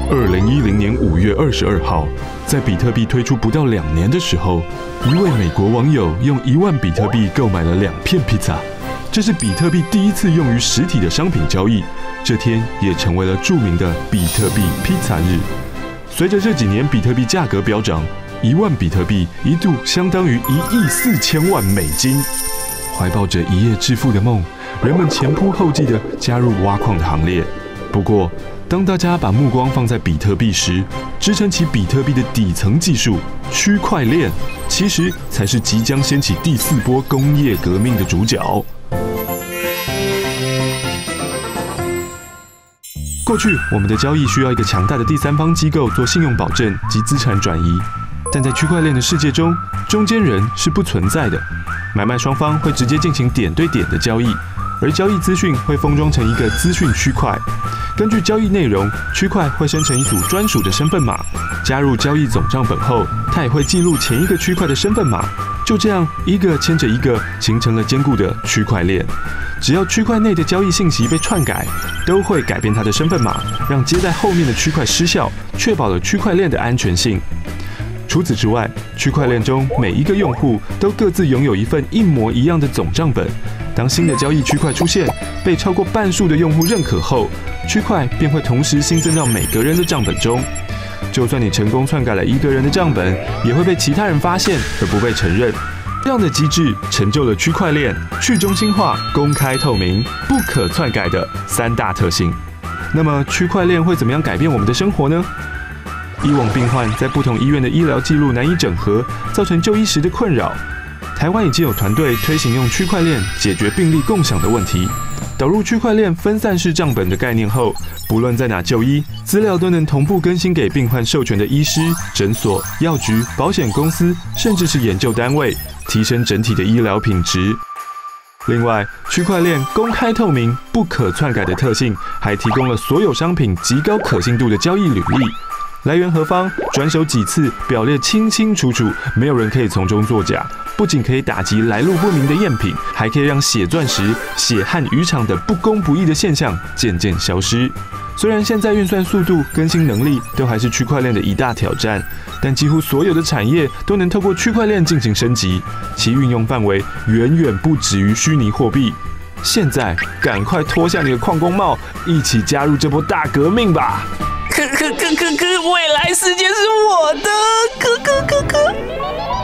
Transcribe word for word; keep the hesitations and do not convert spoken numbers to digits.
二零一零年五月二十二号，在比特币推出不到两年的时候，一位美国网友用一万比特币购买了两片披萨。这是比特币第一次用于实体的商品交易，这天也成为了著名的比特币披萨日。随着这几年比特币价格飙涨，一万比特币一度相当于一亿四千万美金。怀抱着一夜致富的梦，人们前仆后继地加入挖矿的行列。不过，当大家把目光放在比特币时，支撑起比特币的底层技术区块链，其实才是即将掀起第四波工业革命的主角。过去，我们的交易需要一个强大的第三方机构做信用保证及资产转移，但在区块链的世界中，中间人是不存在的。买卖双方会直接进行点对点的交易，而交易资讯会封装成一个资讯区块。根据交易内容，区块会生成一组专属的身份码，加入交易总账本后，它也会记录前一个区块的身份码。就这样，一个牵着一个，形成了坚固的区块链。只要区块内的交易信息被篡改，都会改变它的身份码，让接在后面的区块失效，确保了区块链的安全性。除此之外，区块链中每一个用户都各自拥有一份一模一样的总账本。当新的交易区块出现，被超过半数的用户认可后，区块便会同时新增到每个人的账本中。就算你成功篡改了一个人的账本，也会被其他人发现而不被承认。这样的机制成就了区块链去中心化、公开透明、不可篡改的三大特性。那么，区块链会怎么样改变我们的生活呢？以往病患在不同医院的医疗记录难以整合，造成就医时的困扰。台湾已经有团队推行用区块链解决病历共享的问题。导入区块链分散式账本的概念后，不论在哪就医，资料都能同步更新给病患授权的医师、诊所、药局、保险公司，甚至是研究单位，提升整体的医疗品质。另外，区块链公开透明、不可篡改的特性，还提供了所有商品极高可信度的交易履历。来源何方，转手几次，表列清清楚楚，没有人可以从中作假。不仅可以打击来路不明的赝品，还可以让血钻石、血汗渔场等不公不义的现象渐渐消失。虽然现在运算速度、更新能力都还是区块链的一大挑战，但几乎所有的产业都能透过区块链进行升级，其运用范围远远不止于虚拟货币。现在，赶快脱下你的矿工帽，一起加入这波大革命吧！ 可可可可可，未来世界是我的，可可可可。